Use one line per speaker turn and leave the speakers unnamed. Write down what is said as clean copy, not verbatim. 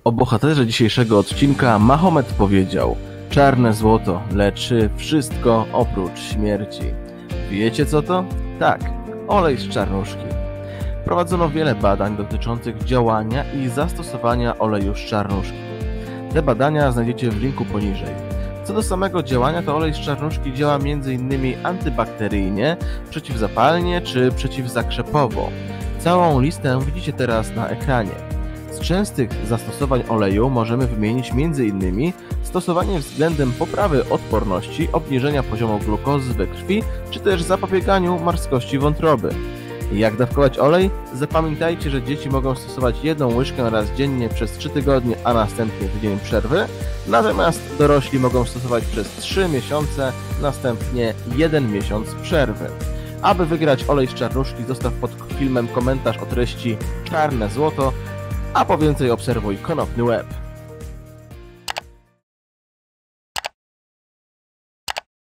O bohaterze dzisiejszego odcinka Mahomet powiedział: czarne złoto leczy wszystko oprócz śmierci. Wiecie co to? Tak, olej z czarnuszki. Prowadzono wiele badań dotyczących działania i zastosowania oleju z czarnuszki. Te badania znajdziecie w linku poniżej. Co do samego działania, to olej z czarnuszki działa m.in. antybakteryjnie, przeciwzapalnie czy przeciwzakrzepowo. Całą listę widzicie teraz na ekranie. Z częstych zastosowań oleju możemy wymienić m.in. stosowanie względem poprawy odporności, obniżenia poziomu glukozy we krwi, czy też zapobieganiu marskości wątroby. Jak dawkować olej? Zapamiętajcie, że dzieci mogą stosować 1 łyżkę raz dziennie przez 3 tygodnie, a następnie tydzień przerwy, natomiast dorośli mogą stosować przez 3 miesiące, następnie 1 miesiąc przerwy. Aby wygrać olej z czarnuszki, zostaw pod filmem komentarz o treści czarne złoto, a po więcej obserwuj Konopny Web.